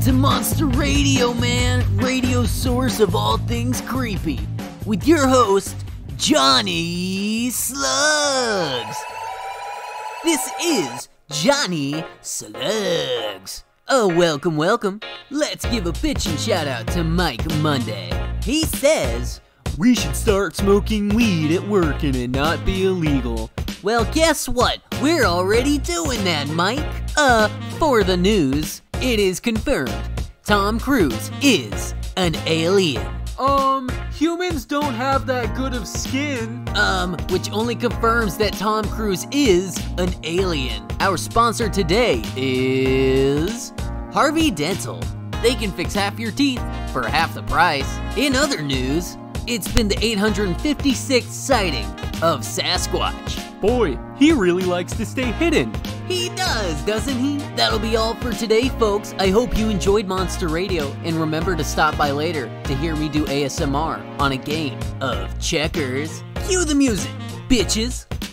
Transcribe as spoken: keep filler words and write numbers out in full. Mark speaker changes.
Speaker 1: to Monster Radio, man. Radio source of all things creepy. With your host, Johnny Slugs. This is Johnny Slugs. Oh, welcome, welcome. Let's give a pitching shout out to Mike Monday. He says, we should start smoking weed at work and it not be illegal. Well, guess what? We're already doing that, Mike. Uh, for the news, it is confirmed. Tom Cruise is an alien.
Speaker 2: Um, humans don't have that good of skin.
Speaker 1: Um, which only confirms that Tom Cruise is an alien. Our sponsor today is Harvey Dental. They can fix half your teeth for half the price. In other news, it's been the eight hundred fifty-sixth sighting of Sasquatch.
Speaker 2: Boy, he really likes to stay hidden.
Speaker 1: He does, doesn't he? That'll be all for today, folks. I hope you enjoyed Monster Radio, and remember to stop by later to hear me do A S M R on a game of checkers. Cue the music, bitches.